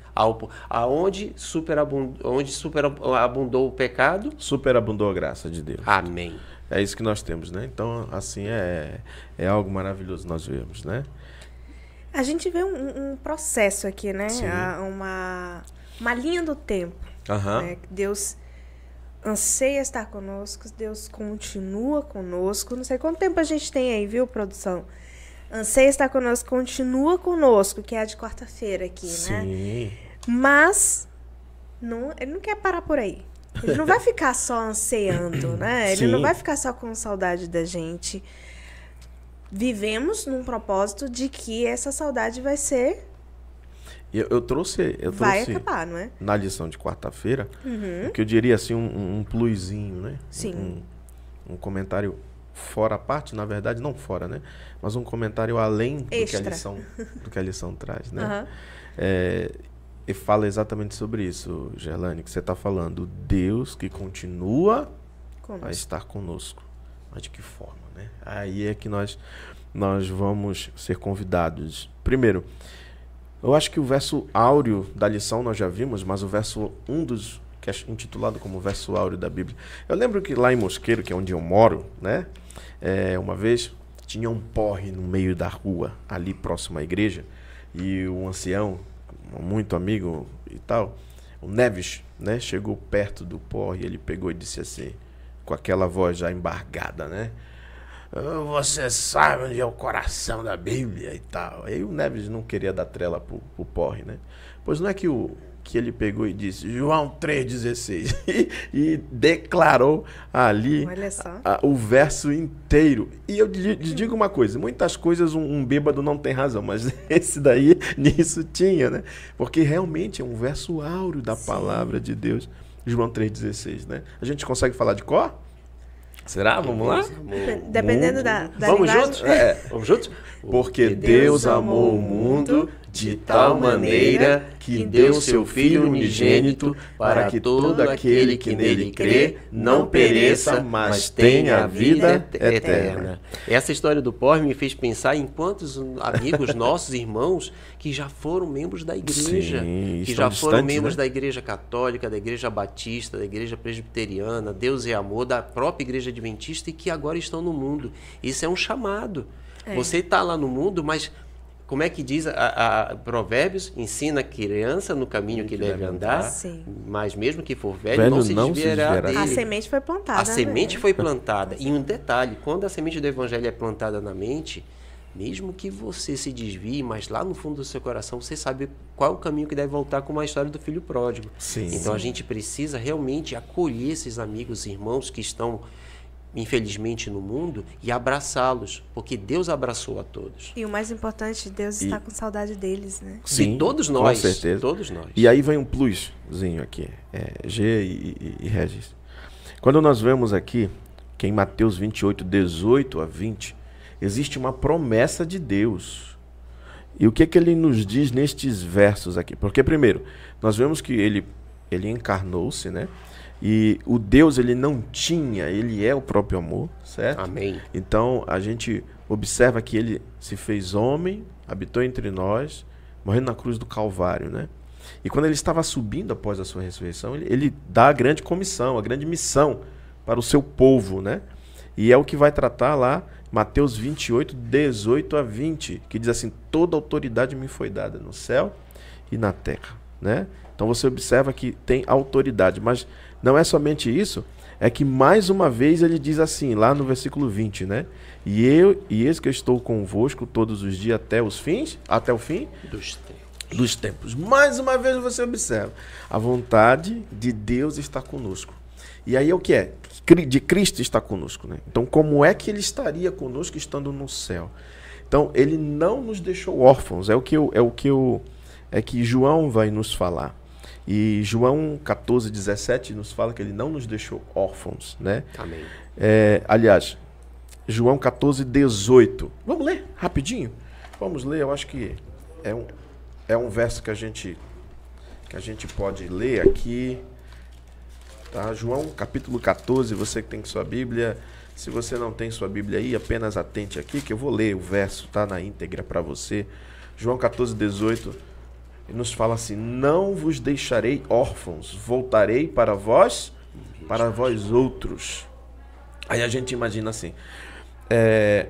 S3: Aonde superabundou, onde superabundou o pecado,
S2: superabundou a graça de Deus.
S3: Amém.
S2: É isso que nós temos, né? Então, assim, é, é algo maravilhoso nós vemos, né?
S1: A gente vê um, um processo aqui, né?
S2: Sim.
S1: A- Uma, uma linha do tempo.
S2: Aham.
S1: Né? Deus anseia estar conosco, Deus continua conosco. Não sei quanto tempo a gente tem aí, viu, produção? Anseia estar conosco, continua conosco, que é a de quarta-feira aqui, né?
S2: Sim.
S1: Mas não, ele não quer parar por aí. Ele não vai ficar só anseando, né? Ele
S2: Sim.
S1: não vai ficar só com saudade da gente. Vivemos num propósito de que essa saudade vai ser...
S2: Eu, eu trouxe, eu
S1: vai
S2: trouxe
S1: acabar, não é?
S2: na lição de quarta-feira,
S1: Uhum.
S2: o que eu diria assim, um, um plusinho, né?
S1: Sim.
S2: Um, um comentário fora a parte, na verdade, não fora, né? Mas um comentário além do que, a
S1: Extra.
S2: lição, do que a lição traz, né?
S1: Aham.
S2: É, e fala exatamente sobre isso, Gerlane, que você está falando. Deus que continua a
S1: Conosco.
S2: estar conosco. Mas de que forma, né? Aí é que nós, nós vamos ser convidados. Primeiro, eu acho que o verso áureo da lição nós já vimos, mas o verso, um dos, que é intitulado como verso áureo da Bíblia. Eu lembro que lá em Mosqueiro, que é onde eu moro, né? É, uma vez tinha um porre no meio da rua, ali próximo à igreja, e um ancião, muito amigo e tal, o Neves, né? Chegou perto do porre e ele pegou e disse assim, com aquela voz já embargada, né? Você sabe onde é o coração da Bíblia e tal. Aí o Neves não queria dar trela pro, pro porre, né? Pois não é que, o, que ele pegou e disse João três dezesseis e, e declarou ali
S1: Olha só.
S2: a, o verso inteiro. E eu lhe lhe digo uma coisa, muitas coisas um, um bêbado não tem razão, mas esse daí, nisso tinha, né? Porque realmente é um verso áureo da
S1: Sim.
S2: palavra de Deus. João três dezesseis, né? A gente consegue falar de cor? Será? Vamos lá?
S1: Dependendo da, da
S4: Vamos
S1: linguagem.
S4: juntos? É, vamos juntos?
S2: Porque Deus amou o mundo de tal maneira que deu seu Filho unigênito para que todo aquele que nele crê não pereça, mas tenha a vida eterna.
S4: Essa história do porre me fez pensar em quantos amigos nossos, irmãos, que já foram membros da igreja,
S2: Sim,
S4: que
S2: estão
S4: já foram
S2: distantes,
S4: membros
S2: né?
S4: da igreja católica, da igreja batista, da igreja presbiteriana, Deus é amor, da própria igreja adventista e que agora estão no mundo. Isso é um chamado.
S1: É.
S4: Você está lá no mundo, mas como é que diz a, a, a Provérbios? Ensina a criança no caminho que deve andar,
S1: Sim.
S4: mas mesmo que for velho,
S2: Velho
S4: não se
S2: não se
S4: desviará
S2: desviará.
S4: dele.
S1: A semente foi plantada.
S4: A semente
S1: né?
S4: foi plantada. E um detalhe, quando a semente do evangelho é plantada na mente, mesmo que você se desvie, mas lá no fundo do seu coração você sabe qual é o caminho que deve voltar, como a história do filho pródigo.
S2: Sim.
S4: Então a gente precisa realmente acolher esses amigos e irmãos que estão, infelizmente, no mundo e abraçá-los, porque Deus abraçou a todos.
S1: E o mais importante, Deus
S2: E-
S1: está com saudade deles, né?
S2: Sim,
S4: e todos nós,
S2: com certeza.
S4: todos nós.
S2: E aí vem um pluszinho aqui, é, G e, e, e Regis. Quando nós vemos aqui, que em Mateus vinte e oito, dezoito a vinte, existe uma promessa de Deus. E o que, que ele nos diz nestes versos aqui? Porque, primeiro, nós vemos que ele, ele encarnou-se, né? E o Deus, ele não tinha, ele é o próprio amor, certo?
S4: Amém.
S2: Então, a gente observa que ele se fez homem, habitou entre nós, morrendo na cruz do Calvário, né? E quando ele estava subindo após a sua ressurreição, ele, ele dá a grande comissão, a grande missão para o seu povo, né? E é o que vai tratar lá, Mateus vinte e oito, dezoito a vinte, que diz assim, toda autoridade me foi dada no céu e na terra, né? Então você observa que tem autoridade, mas não é somente isso, é que mais uma vez ele diz assim, lá no versículo vinte, né? E eu, e eis que eu estou convosco todos os dias até os fins, até o fim
S4: Dos tempos.
S2: dos tempos. Mais uma vez você observa, a vontade de Deus está conosco. E aí é o que é? Cri- De Cristo está conosco, né? Então como é que ele estaria conosco estando no céu? Então ele não nos deixou órfãos, é o que eu, é o que eu, é que João vai nos falar. E João catorze, dezessete nos fala que ele não nos deixou órfãos, né?
S4: Amém.
S2: É, aliás, João catorze, dezoito. Vamos ler rapidinho? Vamos ler, eu acho que é um, é um verso que a gente, que a gente pode ler aqui. Tá? João capítulo catorze, você que tem sua Bíblia. Se você não tem sua Bíblia aí, apenas atente aqui que eu vou ler o verso, tá, na íntegra para você. João catorze, dezoito. Ele nos fala assim, não vos deixarei órfãos, voltarei para vós, para vós outros. Aí a gente imagina assim, é,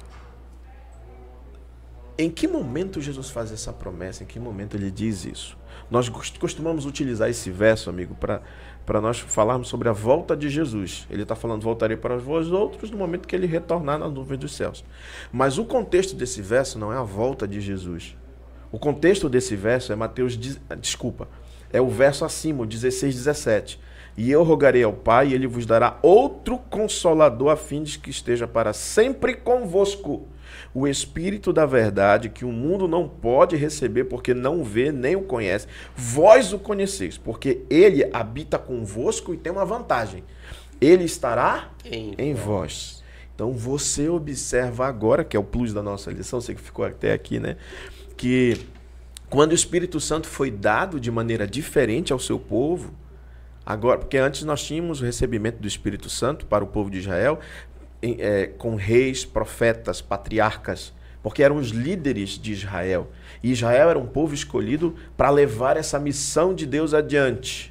S2: em que momento Jesus faz essa promessa? Em que momento ele diz isso? Nós costumamos utilizar esse verso, amigo, para para nós falarmos sobre a volta de Jesus. Ele está falando, voltarei para vós outros no momento que ele retornar nas nuvens dos céus. Mas o contexto desse verso não é a volta de Jesus. O contexto desse verso é Mateus, desculpa, é o verso acima, o dezesseis, dezessete. E eu rogarei ao Pai, e ele vos dará outro consolador, a fim de que esteja para sempre convosco. O Espírito da verdade, que o mundo não pode receber, porque não vê nem o conhece. Vós o conheceis, porque ele habita convosco e tem uma vantagem. Ele estará em, em vós. Então você observa agora, que é o plus da nossa lição, você que ficou até aqui, né? Que quando o Espírito Santo foi dado de maneira diferente ao seu povo, agora, porque antes nós tínhamos o recebimento do Espírito Santo para o povo de Israel, É, com reis, profetas, patriarcas, porque eram os líderes de Israel. E Israel era um povo escolhido para levar essa missão de Deus adiante.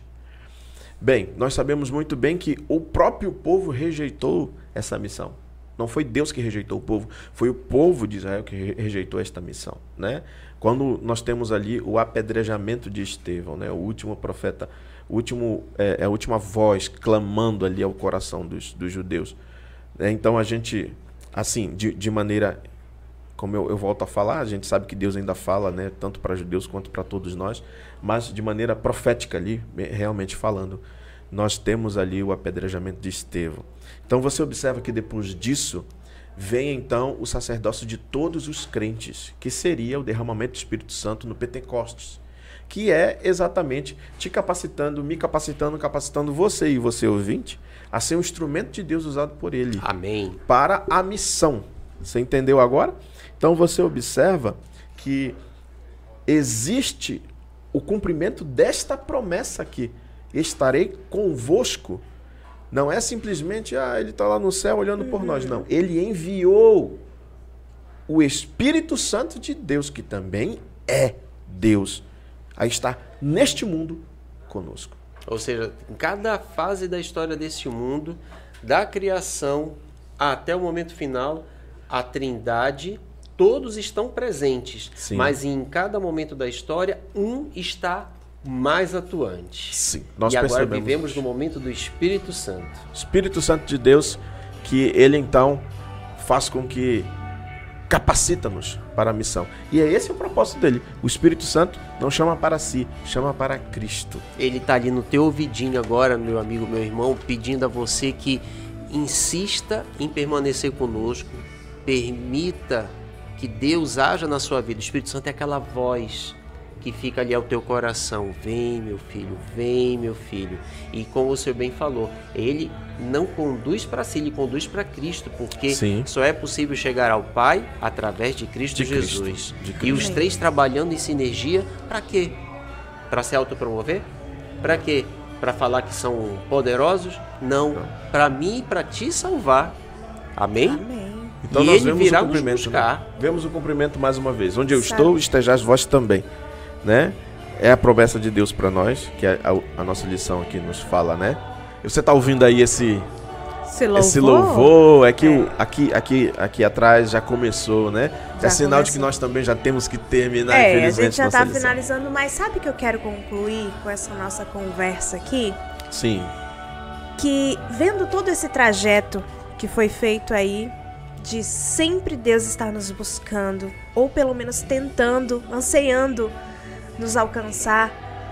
S2: Bem, nós sabemos muito bem que o próprio povo rejeitou essa missão. Não foi Deus que rejeitou o povo, foi o povo de Israel que rejeitou esta missão, né? Quando nós temos ali o apedrejamento de Estevão, né? O último profeta, o último, é, a última voz clamando ali ao coração dos, dos judeus. Então a gente, assim, de, de maneira, como eu, eu volto a falar, a gente sabe que Deus ainda fala, né, tanto para judeus quanto para todos nós, mas de maneira profética ali, realmente falando, nós temos ali o apedrejamento de Estevão. Então você observa que depois disso, vem então o sacerdócio de todos os crentes, que seria o derramamento do Espírito Santo no Pentecostes, que é exatamente te capacitando, me capacitando, capacitando você e você ouvinte, a ser um instrumento de Deus usado por ele.
S4: Amém.
S2: Para a missão. Você entendeu agora? Então você observa que existe o cumprimento desta promessa aqui. Estarei convosco. Não é simplesmente, ah, ele está lá no céu olhando uhum. por nós. Não. Ele enviou o Espírito Santo de Deus, que também é Deus, a estar neste mundo conosco.
S4: Ou seja, em cada fase da história desse mundo, da criação até o momento final, a Trindade, todos estão presentes. Sim. Mas em cada momento da história, um está mais atuante.
S2: Sim, nós
S4: e agora
S2: percebemos
S4: vivemos
S2: isso.
S4: no momento do Espírito Santo.
S2: Espírito Santo de Deus, que ele então faz com que capacita-nos para a missão. E é esse o propósito dele. O Espírito Santo não chama para si, chama para Cristo.
S4: Ele está ali no teu ouvidinho agora, meu amigo, meu irmão, pedindo a você que insista em permanecer conosco, permita que Deus haja na sua vida. O Espírito Santo é aquela voz que fica ali ao teu coração. Vem, meu filho, vem, meu filho. E como o senhor bem falou, ele não conduz para si, ele conduz para Cristo, porque Sim. só é possível chegar ao Pai através de Cristo de Jesus. Cristo, de Cristo. E os três trabalhando em sinergia, para quê? Para se autopromover? Para quê? Para falar que são poderosos? Não. Para mim e para te salvar. Amém?
S1: Amém.
S2: Então
S4: e
S2: nós
S4: ele
S2: vemos
S4: virá
S2: o cumprimento,
S4: nos buscar.
S2: Né? Vemos o cumprimento mais uma vez. Onde eu
S1: Sabe.
S2: estou, estejais vós também. Né? É a promessa de Deus para nós, que a, a, a nossa lição aqui nos fala, né? E você está ouvindo aí esse,
S1: esse, louvor?
S2: esse louvor, é que
S1: é.
S2: O, aqui, aqui, aqui atrás já começou, né? Já é sinal
S1: começou.
S2: de que nós também já temos que terminar,
S1: é,
S2: infelizmente,
S1: a gente já
S2: nossa
S1: está
S2: lição.
S1: finalizando, mas sabe o que eu quero concluir com essa nossa conversa aqui?
S2: Sim.
S1: Que vendo todo esse trajeto que foi feito aí, de sempre Deus estar nos buscando, ou pelo menos tentando, anseiando nos alcançar,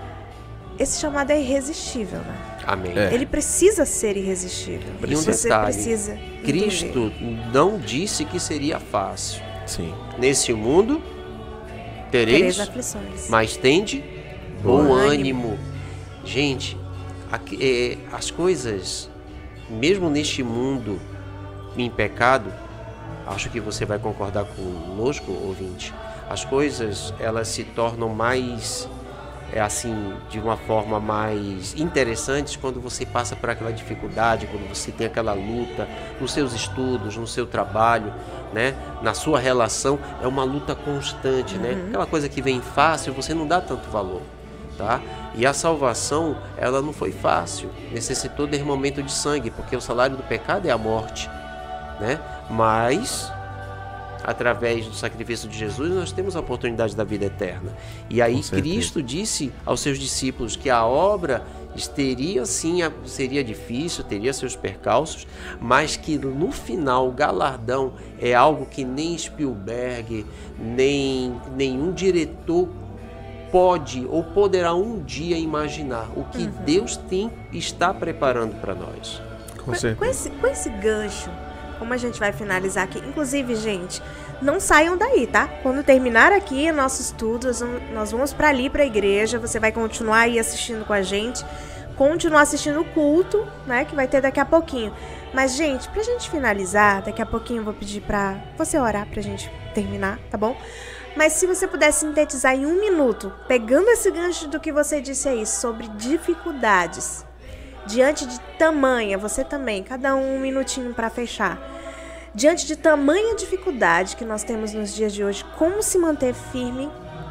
S1: esse chamado é irresistível, né?
S4: Amém.
S2: É.
S1: Ele precisa ser irresistível.
S4: E um
S1: Você
S4: detalhe,
S1: precisa
S4: Cristo
S1: entender.
S4: não disse que seria fácil.
S2: Sim.
S4: Nesse mundo tereis,
S1: Tereis aflições.
S4: mas tende bom,
S1: Bom
S4: ânimo.
S1: ânimo.
S4: Gente, aqui, é, as coisas, mesmo neste mundo em pecado, acho que você vai concordar conosco, ouvinte, as coisas, elas se tornam mais, é assim, de uma forma mais interessante quando você passa por aquela dificuldade, quando você tem aquela luta nos seus estudos, no seu trabalho, né? Na sua relação, é uma luta constante, uhum. né? Aquela coisa que vem fácil, você não dá tanto valor. tá? E a salvação, ela não foi fácil, necessitou derramamento de sangue, porque o salário do pecado é a morte, né? Mas através do sacrifício de Jesus, nós temos a oportunidade da vida eterna. E aí Cristo disse aos seus discípulos que a obra teria sim, seria difícil, teria seus percalços, mas que no final o galardão é algo que nem Spielberg, nem nenhum diretor pode ou poderá um dia imaginar o que uhum. Deus tem, está preparando para nós.
S1: Com, com, esse, com esse gancho, como a gente vai finalizar aqui, inclusive, gente, não saiam daí, tá? Quando terminar aqui nosso estudo, nós vamos para ali, para a igreja, você vai continuar aí assistindo com a gente, continuar assistindo o culto, né, que vai ter daqui a pouquinho. Mas, gente, pra gente finalizar, daqui a pouquinho eu vou pedir pra você orar pra gente terminar, tá bom? Mas se você puder sintetizar em um minuto, pegando esse gancho do que você disse aí, sobre dificuldades, diante de tamanha, você também, cada um um minutinho para fechar. Diante de tamanha dificuldade que nós temos nos dias de hoje, como se manter firme,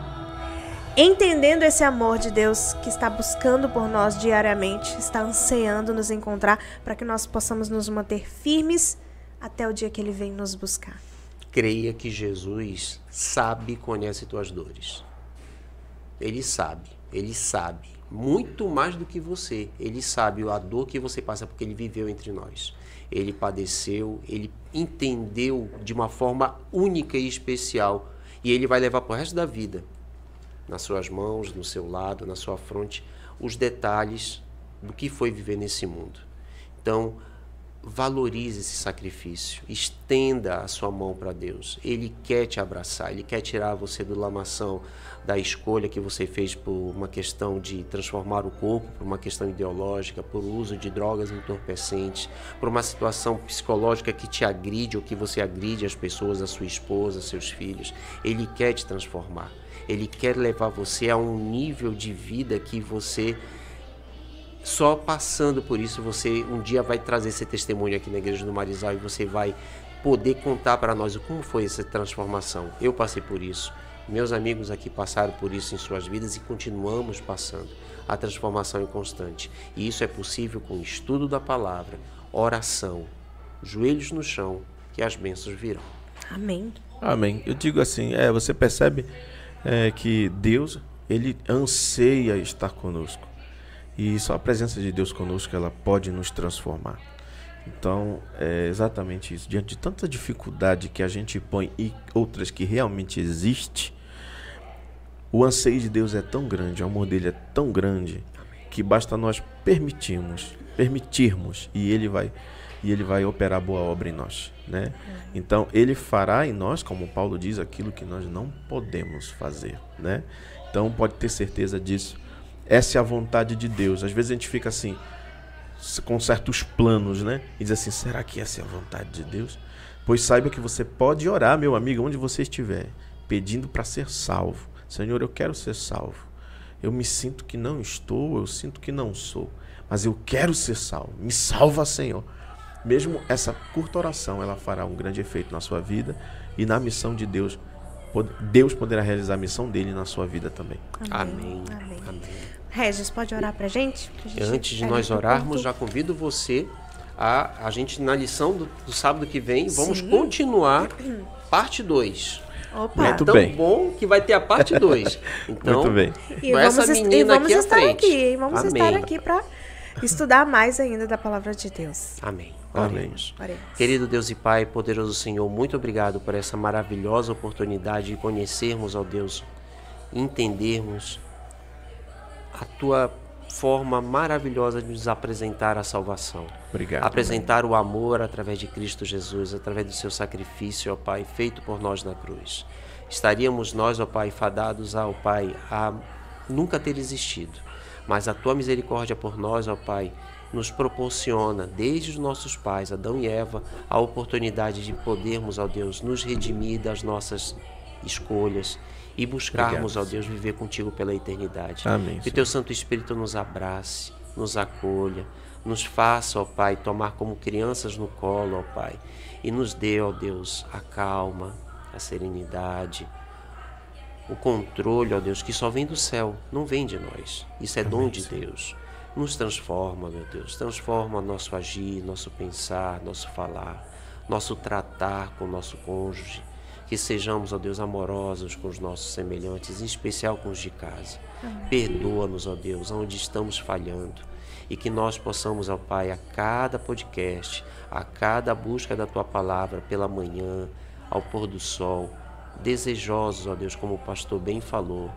S1: entendendo esse amor de Deus que está buscando por nós diariamente, está ansiando nos encontrar para que nós possamos nos manter firmes até o dia que Ele vem nos buscar.
S4: Creia que Jesus sabe e conhece tuas dores. Ele sabe, Ele sabe. Muito mais do que você. Ele sabe a dor que você passa porque Ele viveu entre nós. Ele padeceu, Ele entendeu de uma forma única e especial. E Ele vai levar para o resto da vida, nas suas mãos, no seu lado, na sua fronte, os detalhes do que foi viver nesse mundo. Então, valorize esse sacrifício, estenda a sua mão para Deus. Ele quer te abraçar, Ele quer tirar você do lamação da escolha que você fez por uma questão de transformar o corpo, por uma questão ideológica, por uso de drogas entorpecentes, por uma situação psicológica que te agride ou que você agride as pessoas, a sua esposa, seus filhos. Ele quer te transformar. Ele quer levar você a um nível de vida que você, só passando por isso, você um dia vai trazer esse testemunho aqui na Igreja do Marizal e você vai poder contar para nós como foi essa transformação. Eu passei por isso, meus amigos aqui passaram por isso em suas vidas e continuamos passando. A transformação é constante. E isso é possível com o estudo da palavra, oração, joelhos no chão, que as bênçãos virão.
S1: Amém.
S2: Amém. Eu digo assim, é, você percebe é, que Deus, Ele anseia estar conosco. E só a presença de Deus conosco, ela pode nos transformar. Então, é exatamente isso. Diante de tanta dificuldade que a gente põe e outras que realmente existem, o anseio de Deus é tão grande, o amor dele é tão grande, que basta nós permitirmos, permitirmos, e ele vai, e ele vai operar boa obra em nós, né? Então, ele fará em nós, como Paulo diz, aquilo que nós não podemos fazer, né? Então, pode ter certeza disso. Essa é a vontade de Deus. Às vezes a gente fica assim, com certos planos, né? E diz assim, será que essa é a vontade de Deus? Pois saiba que você pode orar, meu amigo, onde você estiver, pedindo para ser salvo. Senhor, eu quero ser salvo. Eu me sinto que não estou, eu sinto que não sou, mas eu quero ser salvo. Me salva, Senhor. Mesmo essa curta oração, ela fará um grande efeito na sua vida e na missão de Deus. Deus poderá realizar a missão dele na sua vida também.
S4: Amém. Amém.
S1: Amém. Regis, pode orar pra gente? Pra gente
S4: Antes de nós orarmos, já convido você a, a gente, na lição do, do sábado que vem, vamos Sim. continuar parte dois.
S1: Opa.
S4: É tão bem. bom que vai ter a parte dois. Então,
S2: muito bem.
S1: E vamos,
S4: essa menina
S1: e vamos
S4: aqui à
S1: estar
S4: frente.
S1: aqui. Vamos
S4: Amém.
S1: estar aqui para estudar mais ainda da palavra de Deus.
S4: Amém.
S2: Amém.
S1: Oremos.
S4: Querido Deus e Pai, poderoso Senhor, muito obrigado por essa maravilhosa oportunidade de conhecermos, ó Deus, entendermos a Tua forma maravilhosa de nos apresentar a salvação.
S2: Obrigado.
S4: Apresentar o amor através de Cristo Jesus, através do seu sacrifício, ó Pai, feito por nós na cruz. Estaríamos nós, ó Pai, fadados ao Pai a nunca ter existido, mas a Tua misericórdia por nós, ó Pai, nos proporciona, desde os nossos pais, Adão e Eva, a oportunidade de podermos, ó Deus, nos redimir das nossas escolhas e buscarmos, Obrigado. Ó Deus, viver contigo pela eternidade.
S2: Amém.
S4: Que o Teu Santo Espírito nos abrace, nos acolha, nos faça, ó Pai, tomar como crianças no colo, ó Pai, e nos dê, ó Deus, a calma, a serenidade, o controle, ó Deus, que só vem do céu, não vem de nós. Isso é
S2: Amém,
S4: dom de
S2: Senhor.
S4: Deus. Nos transforma, meu Deus, transforma nosso agir, nosso pensar, nosso falar, nosso tratar com o nosso cônjuge, que sejamos, ó Deus, amorosos com os nossos semelhantes, em especial com os de casa. Perdoa-nos, ó Deus, onde estamos falhando, e que nós possamos, ó Pai, a cada podcast, a cada busca da Tua Palavra pela manhã, ao pôr do sol, desejosos, ó Deus, como o pastor bem falou,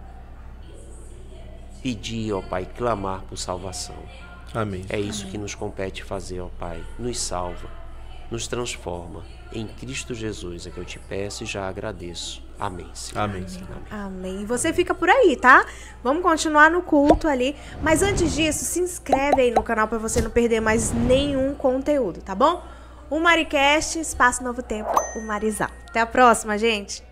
S4: pedir, ó Pai, clamar por salvação.
S2: Amém.
S4: É isso que nos compete fazer, ó Pai. Nos salva, nos transforma. Em Cristo Jesus é que eu te peço e já agradeço. Amém, Senhor.
S2: Amém, Senhor.
S1: Amém. E você fica por aí, tá? Vamos continuar no culto ali. Mas antes disso, se inscreve aí no canal para você não perder mais nenhum conteúdo, tá bom? O Maricast, Espaço Novo Tempo, o Marizal. Até a próxima, gente!